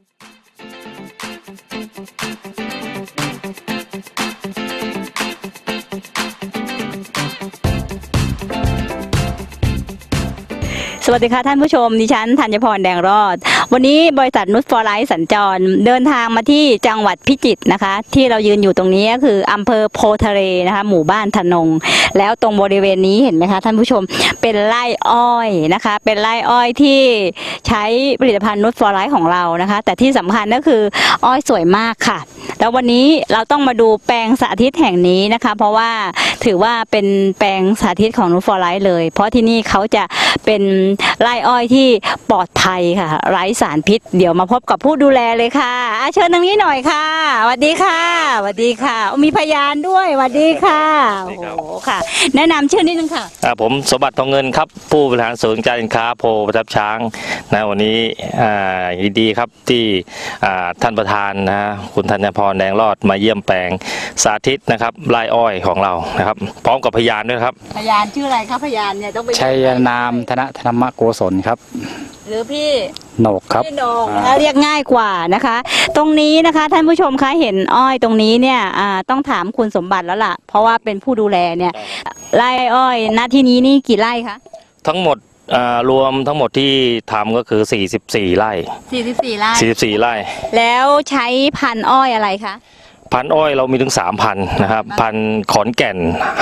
สวัสดีค่ะท่านผู้ชมดิฉันธัญพรแดงรอดวันนี้บริษัทนุชฟอร์ไลท์สัญจรเดินทางมาที่จังหวัดพิจิตรนะคะที่เรายืนอยู่ตรงนี้ก็คืออำเภอโพทะเลนะคะหมู่บ้านธนงแล้วตรงบริเวณนี้เห็นไหมคะท่านผู้ชมเป็นไร่อ้อยนะคะเป็นไร่อ้อยที่ใช้ผลิตภัณฑ์นุชฟอร์ไลท์ของเรานะคะแต่ที่สำคัญก็คืออ้อยสวยมากค่ะแล้ววันนี้เราต้องมาดูแปลงสาธิตแห่งนี้นะคะเพราะว่าถือว่าเป็นแปลงสาธิตของนุชฟอร์ไลท์เลยเพราะที่นี่เขาจะเป็นไร่อ้อยที่ปลอดภัยค่ะไร้สารพิษเดี๋ยวมาพบกับผู้ดูแลเลยค่ะเชิญทางนี้หน่อยค่ะสวัสดีค่ะสวัสดีค่ะมีพยานด้วยสวัสดีค่ะโอ้โหค่ะแนะนำชื่อนิดนึงค่ะผมสมบัติทองเงินครับผู้บริหารศูนย์การสินค้าโพประทับช้างนะวันนี้ยินดีครับที่ท่านประธานนะคุณธัญพรแดงรอดมาเยี่ยมแปลงสาธิตนะครับไร่อ้อยของเรานะครับพร้อมกับพยานด้วยครับพยานชื่ออะไรครับพยานเนี่ยต้องไปชัยนามธรรมโกศลครับหรือพี่โหนกครับพี่โหนกเรียกง่ายกว่านะคะตรงนี้นะคะท่านผู้ชมคะเห็นอ้อยตรงนี้เนี่ยต้องถามคุณสมบัติแล้วล่ะเพราะว่าเป็นผู้ดูแลเนี่ยไร่อ้อยณที่นี้นี่กี่ไร่คะทั้งหมดรวมทั้งหมดที่ทำก็คือ44ไร่ 44ไร่ 44ไร่แล้วใช้พันธุ์อ้อยอะไรคะพันอ้อยเรามีถึง3 พันนะครับพันขอนแก่น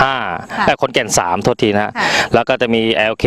5และขอนแก่น3โทษทีนะแล้วก็จะมี LK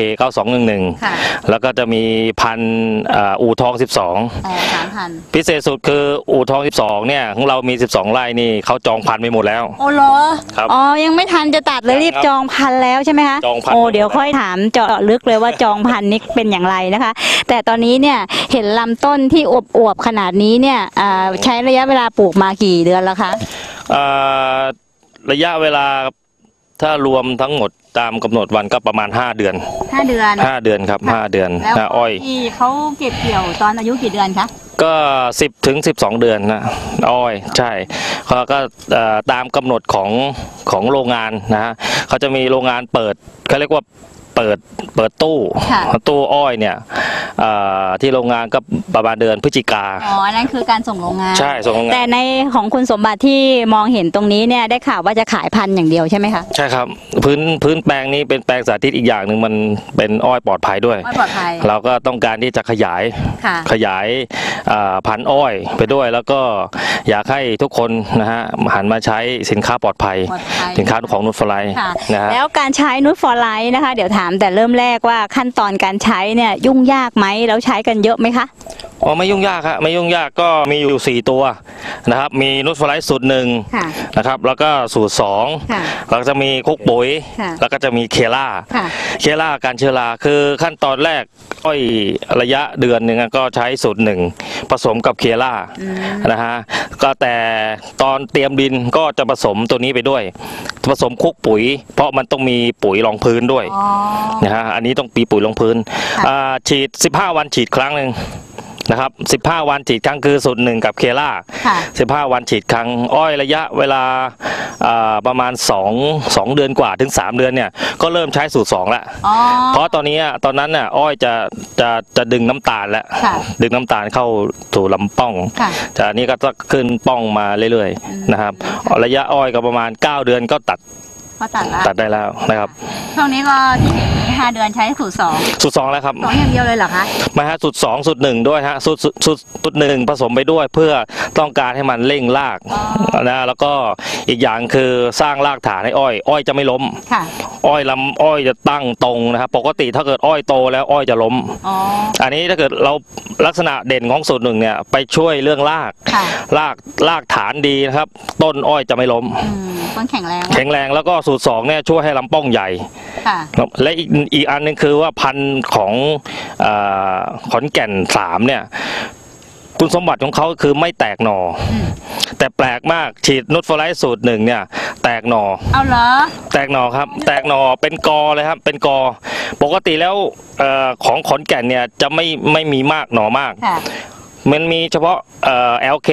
9211แล้วก็จะมีพันอู่ทอง12พิเศษสุดคืออู่ทอง12เนี่ยของเรามี12ไร่นี่เขาจองพันไปหมดแล้วโอ้เหรอครับอ๋อยังไม่ทันจะตัดเลยรีบจองพันแล้วใช่ไหมคะจองพันโอ้เดี๋ยวค่อยถามเจาะลึกเลยว่าจองพันนี้เป็นอย่างไรนะคะแต่ตอนนี้เนี่ยเห็นลำต้นที่อวบขนาดนี้เนี่ยใช้ระยะเวลาปลูกมากี่เดือนแล้วคะระยะเวลาถ้ารวมทั้งหมดตามกำหนดวันก็ประมาณ5 เดือน 5 เดือน 5 เดือนครับ5 เดือนแล้วอ้อยที่เขาเก็บเกี่ยวตอนอายุกี่เดือนคะก็10 ถึง 12 เดือนนะอ้อยใช่เขาก็ตามกำหนดของโรงงานนะฮะเขาจะมีโรงงานเปิดเขาเรียกว่าเปิดตู้อ้อยเนี่ยที่โรงงานก็ประมาณเดือนพฤศจิกาอ๋อนั่นคือการส่งโรงงานใช่ส่งโรงงานแต่ในของคุณสมบัติที่มองเห็นตรงนี้เนี่ยได้ข่าวว่าจะขายพันธุ์อย่างเดียวใช่ไหมคะใช่ครับพื้นแปลงนี้เป็นแปลงสาธิตอีกอย่างหนึ่งมันเป็นอ้อยปลอดภัยด้วยอ้อยปลอดภัยเราก็ต้องการที่จะขยายพันธุ์อ้อยไปด้วยแล้วก็อยากให้ทุกคนนะฮะหันมาใช้สินค้าปลอดภัยสินค้าของนุชฟอร์ไลท์นะฮะแล้วการใช้นุชฟอร์ไลท์นะคะเดี๋ยวถามแต่เริ่มแรกว่าขั้นตอนการใช้เนี่ยยุ่งยากไหมแล้วใช้กันเยอะไหมคะอ๋อไม่ยุ่งยากครับไม่ยุ่งยากก็มีอยู่4 ตัวนะครับมีนุชฟอร์ไลท์สูตร1นะครับแล้วก็สูตร2แล้วก็จะมีคุกปุ๋ยแล้วก็จะมีเคล่าการเชื้อราคือขั้นตอนแรกอ้อยระยะเดือนหนึ่งก็ใช้สูตร1ผสมกับเคล่านะฮะก็แต่ตอนเตรียมดินก็จะผสมตัวนี้ไปด้วยผสมคุกปุ๋ยเพราะมันต้องมีปุ๋ยรองพื้นด้วยนะฮะอันนี้ต้องปีปุ๋ยรองพื้นฉีด15 วันฉีดครั้งหนึ่งนะครับ15 วันฉีดครั้งคือสูตร1กับเคล่า15 วันฉีดครั้งอ้อยระยะเวลาประมาณ2 เดือนกว่าถึง3 เดือนเนี่ยก็เริ่มใช้สูตร2แล้วเพราะตอนนั้นน่ะอ้อยจะดึงน้ำตาลแล้วดึงน้ำตาลเข้าสู่ลำป้องจากนี้ก็จะขึ้นป้องมาเรื่อยๆนะครับระยะอ้อยก็ประมาณ9 เดือนก็ตัดได้แล้วนะครับช่วงนี้ก็ที่เห็น5 เดือนใช้สูตร2 แล้วครับ 2อย่างเดียวเลยเหรอคะไม่ฮะสูตร2สูตร1ด้วยฮะสูตร1ผสมไปด้วยเพื่อต้องการให้มันเร่งรากนะแล้วก็อีกอย่างคือสร้างรากฐานให้อ้อยจะไม่ล้มอ้อยจะตั้งตรงนะครับปกติถ้าเกิดอ้อยโตแล้วอ้อยจะล้มอันนี้ถ้าเกิดเราลักษณะเด่นของสูตร1เนี่ยไปช่วยเรื่องรากฐานดีนะครับต้นอ้อยจะไม่ล้มต้นแข็งแรงแล้วก็สูตร2เนี่ยช่วยให้ลำป้องใหญ่และอีกอันนึงคือว่าพันธุ์ของขอนแก่น3เนี่ยคุณสมบัติของเขาคือไม่แตกหน่อแต่แปลกมากฉีดนุชฟอร์ไลท์สูตร1เนี่ยแตกหน่อเอาเหรอแตกหน่อครับแตกหน่อเป็นกอเลยครับเป็นกอปกติแล้วของขอนแก่นเนี่ยจะไม่มีมากหน่อมากมันมีเฉพาะLK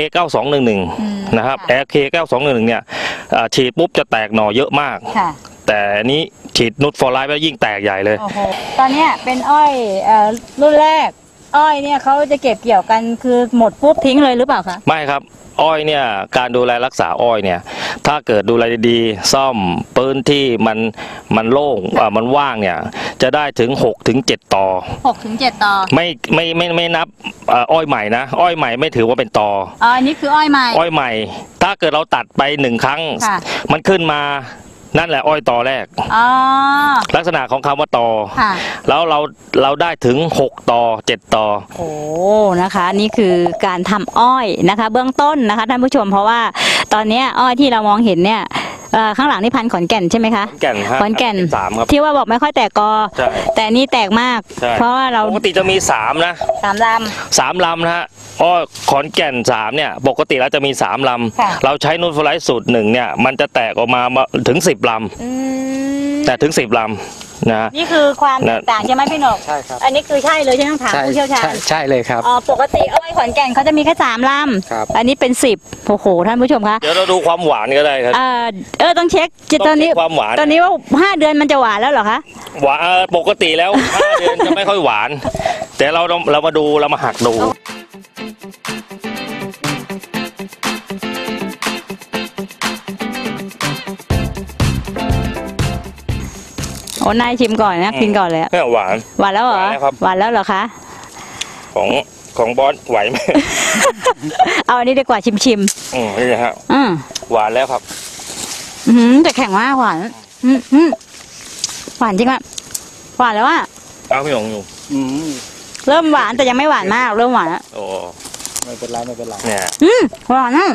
9211นะครับ LK 9211เนี่ยฉีดปุ๊บจะแตกหน่อเยอะมากแต่อันนี้ฉีดนุชฟอร์ไลท์แล้วยิ่งแตกใหญ่เลยตอนนี้เป็นอ้อยรุ่นแรกอ้อยเนี่ยเขาจะเก็บเกี่ยวกันคือหมดปุ๊บทิ้งเลยหรือเปล่าคะไม่ครับอ้อยเนี่ยการดูแลรักษาอ้อยเนี่ยถ้าเกิดดูแลดีๆซ่อมพื้นที่มันโล่งมันว่างเนี่ยจะได้ถึง6 ถึง 7 ต่อ 6 ถึง 7 ต่อไม่นับอ้อยใหม่นะอ้อยใหม่ไม่ถือว่าเป็นต่ออันนี้คืออ้อยใหม่อ้อยใหม่ถ้าเกิดเราตัดไป1 ครั้งมันขึ้นมานั่นแหละอ้อยต่อแรกลักษณะของคำว่าต่อแล้วเราได้ถึง6 ต่อ 7 ต่อโอ้นะคะนี่คือการทำอ้อยนะคะเบื้องต้นนะคะท่านผู้ชมเพราะว่าตอนนี้อ้อยที่เรามองเห็นเนี่ยข้างหลังนี่พันธุ์ขอนแก่นใช่ไหมคะขอนแก่น 3ครับที่ว่าบอกไม่ค่อยแตกกอแต่นี่แตกมากเพราะว่าเราปกติจะมี3นะ3 ลำนะฮะอ้อยขอนแก่น3เนี่ยปกติแล้วจะมี3 ลำเราใช้นูตฟลายสูตร1เนี่ยมันจะแตกออกมาถึง10 ลำแต่ถึง10 ลำนะนี่คือความแตกต่างใช่ไหมพี่หนกใช่ครับอันนี้คือใช่เลยใช่ไหมต้องถามผู้เชี่ยวชาญใช่เลยครับปกติอ้อยขอนแก่นเขาจะมีแค่3 ลำอันนี้เป็น10โอ้โหท่านผู้ชมคะเดี๋ยวเราดูความหวานก็ได้ครับต้องเช็คตอนนี้ความหวานตอนนี้ว่า5 เดือนมันจะหวานแล้วเหรอคะหวานปกติแล้ว5 เดือนจะไม่ค่อยหวานแต่เรามาดูเรามาหักดูโอ้นายชิมก่อนนะกินก่อนเลยหวานแล้วเหรอหวานแล้วเหรอคะของบอสไหวไหมเอาอันนี้ดีกว่าชิมนี่นะฮะหวานแล้วครับแต่แข็งมากหวานหวานจริงอ่ะหวานแล้วอ่ะเอาพี่หยงอยู่เริ่มหวานแต่ยังไม่หวานมากเริ่มหวานแล้วโอ้ไม่เป็นไรเนี่ยหวานนะ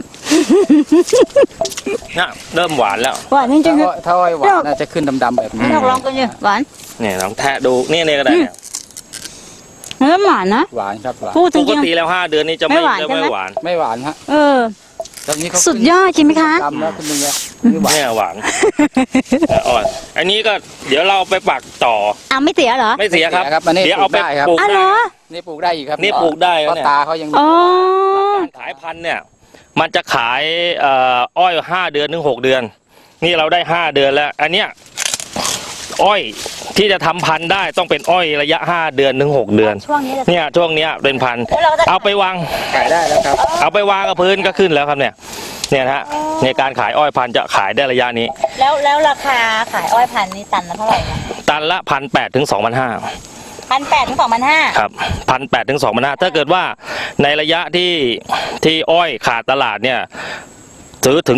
เนี่ยเริ่มหวานแล้วหวานจริงๆถ้าอ้อยหวานน่าจะขึ้นดำๆแบบนี้ลองกันเลยหวานเนี่ยลองแทะดูนี่ก็ได้เนี่ยเริ่มหวานนะหวานครับหวานปกติแล้ว5 เดือนนี้จะไม่หวานไม่หวานฮะสุดยอดจริงไหมคะดำแล้วคุณลุงเนี่ยหวานอ่อนอันนี้ก็เดี๋ยวเราไปปักต่อไม่เสียเหรอไม่เสียครับเดี๋ยวเอาไปปลูกได้นี่ปลูกได้อีกครับนี่ปลูกได้เพราะตาเขายังการขายพันธุ์เนี่ยมันจะขายอ้อย5 เดือนถึง 6 เดือนนี่เราได้5 เดือนแล้วอันเนี้ยอ้อยที่จะทำพันธุ์ได้ต้องเป็นอ้อยระยะ5 เดือนถึง 6 เดือนช่วงนี้เป็นพันธุ์เอาไปวางขายได้แล้วครับเอาไปวางกับพื้นก็ขึ้นแล้วครับเนี่ยนะฮะในการขายอ้อยพันธุ์จะขายได้ระยะนี้แล้วราคาขายอ้อยพันธุ์นี้ตันละเท่าไหร่ตันละ1,800 ถึง 2,500 1,800 ถึง 2,500 ครับ1,800 ถึง 2,500ถ้าเกิดว่าในระยะที่อ้อยขาดตลาดเนี่ยซื้อถึง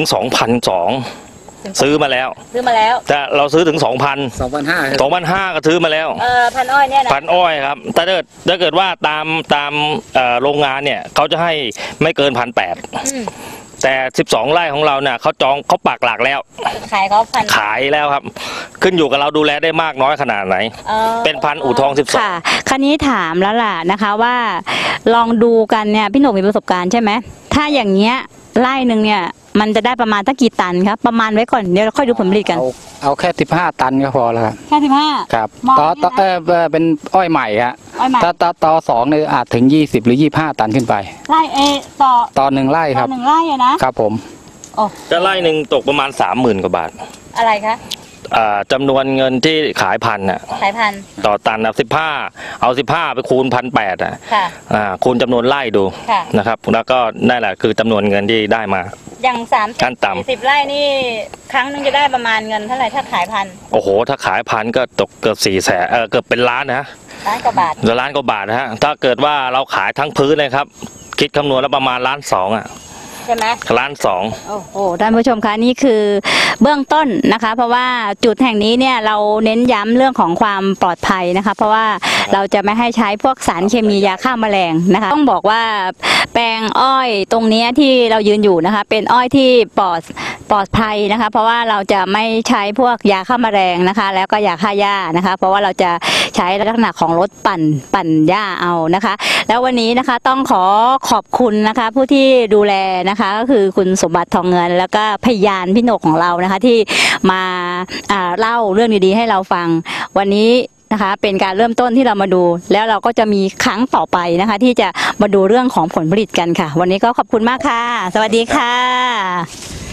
2,200ซื้อมาแล้วแต่เราซื้อถึง 2,500 ก็ซื้อมาแล้วพันอ้อยเนี่ยนะพันอ้อยครับถ้าเกิดว่าตามโรงงานเนี่ยเขาจะให้ไม่เกิน 1,800แต่12 ไร่ของเราเนี่ยเขาปักหลักแล้วขายแล้วครับขึ้นอยู่กับเราดูแลได้มากน้อยขนาดไหนเป็นพันอู่ทอง12 ค่ะคราวนี้ถามแล้วล่ะนะคะว่าลองดูกันเนี่ยพี่หนุ่มมีประสบการณ์ใช่ไหมถ้าอย่างเงี้ยไร่หนึ่งเนี่ยมันจะได้ประมาณตั้งกี่ตันครับประมาณไว้ก่อนเดี๋ยวเราค่อยดูผลผลิตกันเอาแค่15 ตันก็พอแล้วครับแค่15 ครับต่อเป็นอ้อยใหม่ฮะต่อ2เนี่ยอาจถึง20 หรือ 25 ตันขึ้นไปไร่ต่อ1 ไร่ครับ 1 ไร่นะครับผมจะไร่หนึ่งตกประมาณ 30,000 กว่าบาทอะไรคะจำนวนเงินที่ขายพันธุ์ต่อตันเอา15ไปคูณ 1,800คูณจำนวนไร่ดูนะครับแล้วก็นั่นแหละคือจำนวนเงินที่ได้มาอย่าง30-40 ไร่นี่ครั้งนึงจะได้ประมาณเงินเท่าไหร่ถ้าขายพันธุ์โอ้โหถ้าขายพันธุ์ก็ตกเกือบ400,000เกือบเป็นล้านนะ 1,000,000 กว่าบาทล้านกว่าบาทนะฮะถ้าเกิดว่าเราขายทั้งพื้นเลยครับคิดคำนวณแล้วประมาณ1,200,000 ใช่ไหม 1,200,000 โอ้โหท่านผู้ชมคะนี่คือเบื้องต้นนะคะเพราะว่าจุดแห่งนี้เนี่ยเราเน้นย้ำเรื่องของความปลอดภัยนะคะเพราะว่าเราจะไม่ให้ใช้พวกสารเคมียาฆ่าแมลงนะคะต้องบอกว่าแปลงอ้อยตรงนี้ที่เรายืนอยู่นะคะเป็นอ้อยที่ปลอดภัยนะคะเพราะว่าเราจะไม่ใช้พวกยาฆ่าแมลงนะคะแล้วก็ยาฆ่าหญ้านะคะเพราะว่าเราจะใช้ลักษณะของรถปั่นหญ้าเอานะคะแล้ววันนี้นะคะต้องขอบคุณนะคะผู้ที่ดูแลนะคะก็คือคุณสมบัติทองเงินแล้วก็พยานพี่หนกของเรานะคะที่มาเล่าเรื่องดีๆให้เราฟังวันนี้นะคะเป็นการเริ่มต้นที่เรามาดูแล้วเราก็จะมีครั้งต่อไปนะคะที่จะมาดูเรื่องของผลผลิตกันค่ะวันนี้ก็ขอบคุณมากค่ะสวัสดีค่ะ